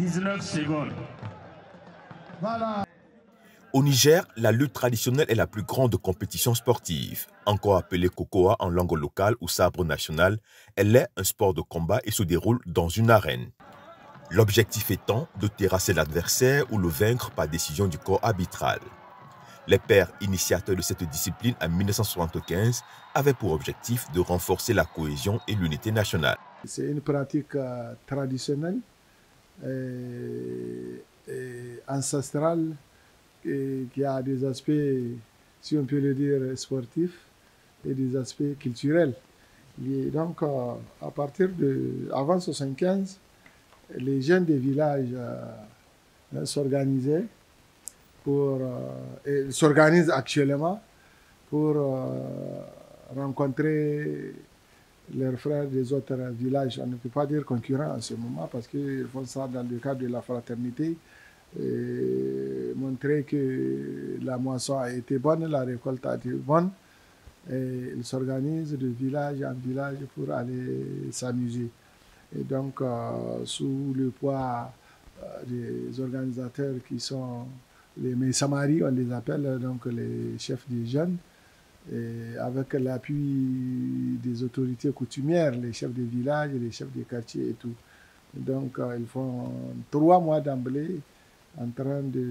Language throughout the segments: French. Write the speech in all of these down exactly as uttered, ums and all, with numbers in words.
dix-neuf secondes. Voilà. Au Niger, la lutte traditionnelle est la plus grande compétition sportive. Encore appelée Kokoa en langue locale ou sabre national, elle est un sport de combat et se déroule dans une arène. L'objectif étant de terrasser l'adversaire ou le vaincre par décision du corps arbitral. Les pères initiateurs de cette discipline en mille neuf cent soixante-quinze avaient pour objectif de renforcer la cohésion et l'unité nationale. C'est une pratique euh, traditionnelle, et, et ancestrale, et qui a des aspects, si on peut le dire, sportifs et des aspects culturels. Et donc, euh, à partir de avant soixante-quinze, les jeunes des villages euh, s'organisaient pour euh, s'organisent actuellement pour euh, rencontrer leurs frères des autres villages. On ne peut pas dire concurrents en ce moment parce qu'ils font ça dans le cadre de la fraternité. Et montrer que la moisson a été bonne, la récolte a été bonne. Et ils s'organisent de village en village pour aller s'amuser. Et donc, euh, sous le poids euh, des organisateurs qui sont les Messamari, on les appelle, donc les chefs des jeunes, et avec l'appui des autorités coutumières, les chefs des villages, les chefs des quartiers et tout. Donc, euh, ils font trois mois d'emblée en train de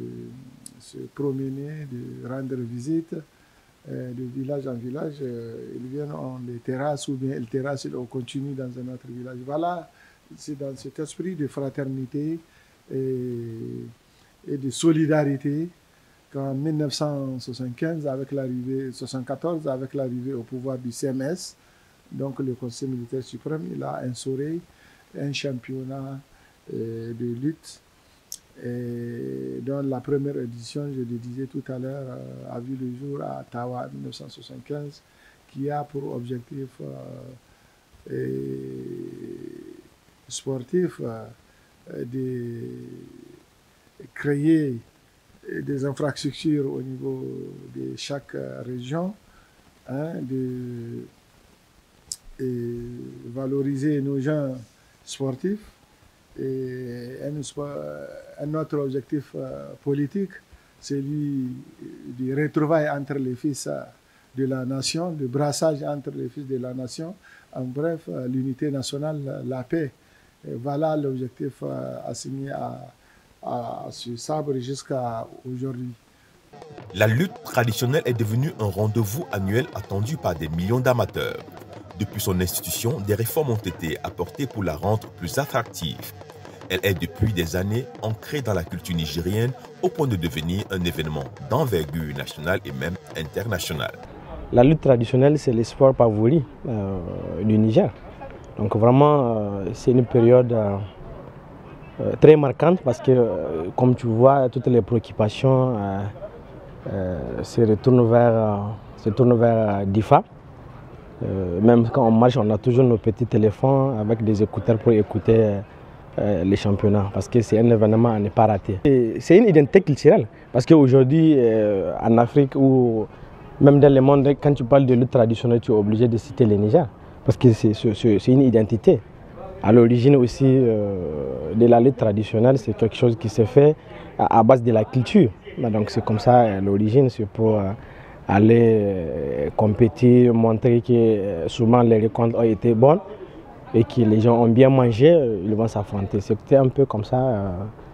se promener, de rendre visite euh, de village en village. Euh, ils viennent en les terrasses ou bien ils terrassent, ils continuent dans un autre village. Voilà, c'est dans cet esprit de fraternité et, et de solidarité qu'en mille neuf cent soixante-quinze, avec l'arrivée, soixante-quatorze, avec l'arrivée au pouvoir du C M S, donc le Conseil militaire suprême, il a instauré un championnat euh, de lutte. Et dans la première édition, je le disais tout à l'heure, euh, a vu le jour à Tawa en mille neuf cent soixante-quinze, qui a pour objectif euh, et sportif euh, de créer des infrastructures au niveau de chaque région, hein, de et valoriser nos gens sportifs. Et un, un autre objectif euh, politique, c'est lui du retrouvailles entre les fils de la nation, le brassage entre les fils de la nation, en bref, euh, l'unité nationale, la paix. Et voilà l'objectif euh, assigné à, à ce sabre jusqu'à aujourd'hui. La lutte traditionnelle est devenue un rendez-vous annuel attendu par des millions d'amateurs. Depuis son institution, des réformes ont été apportées pour la rendre plus attractive. Elle est depuis des années ancrée dans la culture nigérienne au point de devenir un événement d'envergure nationale et même internationale. La lutte traditionnelle, c'est le sport favori euh, du Niger. Donc vraiment, euh, c'est une période euh, très marquante parce que, euh, comme tu vois, toutes les préoccupations euh, euh, se retournent vers, euh, se tournent vers Difa. Euh, même quand on marche, on a toujours nos petits téléphones avec des écouteurs pour écouter euh, les championnats, parce que c'est un événement à ne pas rater. C'est une identité culturelle, parce qu'aujourd'hui, euh, en Afrique ou même dans le monde, quand tu parles de lutte traditionnelle, tu es obligé de citer le Niger, parce que c'est une identité. À l'origine aussi euh, de la lutte traditionnelle, c'est quelque chose qui se fait à, à base de la culture. Donc c'est comme ça, à l'origine, c'est pour euh, aller compétir, montrer que souvent les récoltes ont été bonnes et que les gens ont bien mangé, ils vont s'affronter. C'était un peu comme ça euh,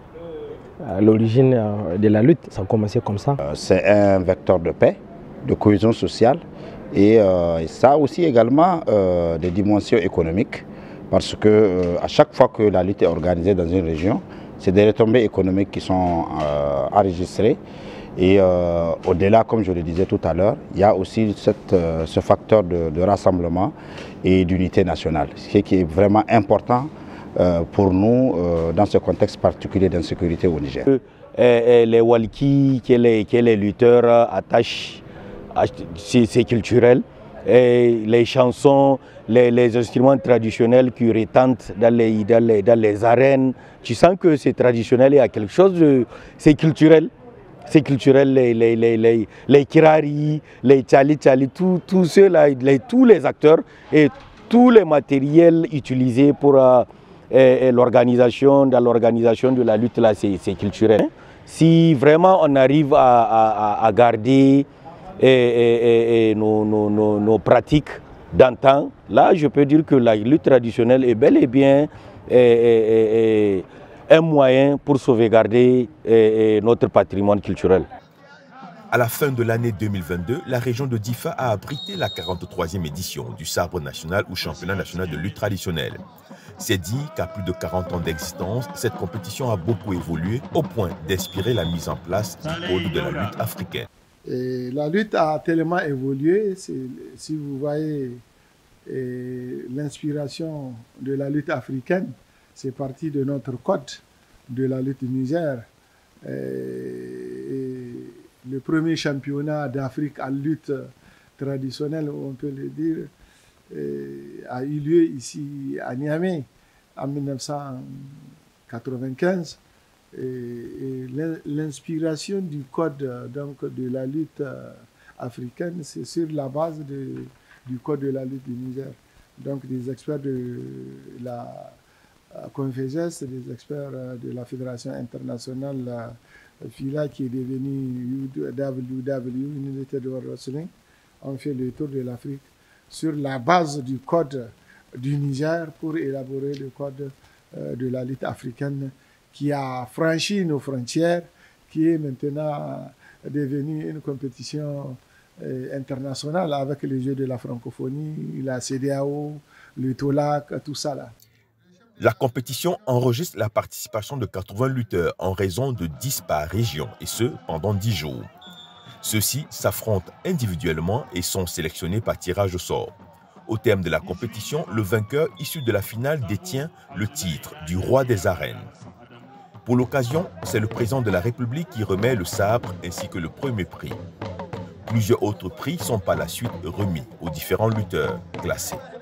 à l'origine euh, de la lutte, ça a commencé comme ça. C'est un vecteur de paix, de cohésion sociale et euh, ça a aussi également euh, des dimensions économiques parce que euh, à chaque fois que la lutte est organisée dans une région, c'est des retombées économiques qui sont euh, enregistrées. Et euh, au-delà, comme je le disais tout à l'heure, il y a aussi cette, euh, ce facteur de, de rassemblement et d'unité nationale, ce qui est vraiment important euh, pour nous euh, dans ce contexte particulier d'insécurité au Niger. Et, et les walkis que les, que les lutteurs attachent, c'est culturel, et les chansons, les, les instruments traditionnels qui retentent dans les, dans les, dans les arènes, tu sens que c'est traditionnel, il y a quelque chose de... c'est culturel. C'est culturel, les, les, les, les, les kirari, les tchali tchali, tout, tout ceux-là, les, tous les acteurs et tous les matériels utilisés pour, euh, l'organisation, dans l'organisation de la lutte, là, c'est culturel. Si vraiment on arrive à, à, à garder et, et, et nos, nos, nos, nos pratiques d'antan, là je peux dire que la lutte traditionnelle est bel et bien et, et, et, un moyen pour sauvegarder et, et notre patrimoine culturel. À la fin de l'année deux mille vingt-deux, la région de Difa a abrité la quarante-troisième édition du sabre national ou championnat national de lutte traditionnelle. C'est dit qu'à plus de quarante ans d'existence, cette compétition a beaucoup évolué au point d'inspirer la mise en place du code de la lutte africaine. Et la lutte a tellement évolué, si vous voyez l'inspiration de la lutte africaine, c'est parti de notre code de la lutte du Niger. Et, et le premier championnat d'Afrique en lutte traditionnelle, on peut le dire, et, a eu lieu ici à Niamey en mille neuf cent quatre-vingt-quinze. Et, et l'inspiration du code donc, de la lutte africaine, c'est sur la base de, du code de la lutte du Niger. Donc des experts de la Conféges, des experts de la Fédération internationale FILA qui est devenue W W E, United World Wrestling, ont fait le tour de l'Afrique sur la base du code du Niger pour élaborer le code de la lutte africaine qui a franchi nos frontières, qui est maintenant devenue une compétition internationale avec les Jeux de la francophonie, la C D A O, le TOLAC, tout ça là. La compétition enregistre la participation de quatre-vingts lutteurs en raison de dix par région, et ce, pendant dix jours. Ceux-ci s'affrontent individuellement et sont sélectionnés par tirage au sort. Au terme de la compétition, le vainqueur issu de la finale détient le titre du roi des arènes. Pour l'occasion, c'est le président de la République qui remet le sabre ainsi que le premier prix. Plusieurs autres prix sont par la suite remis aux différents lutteurs classés.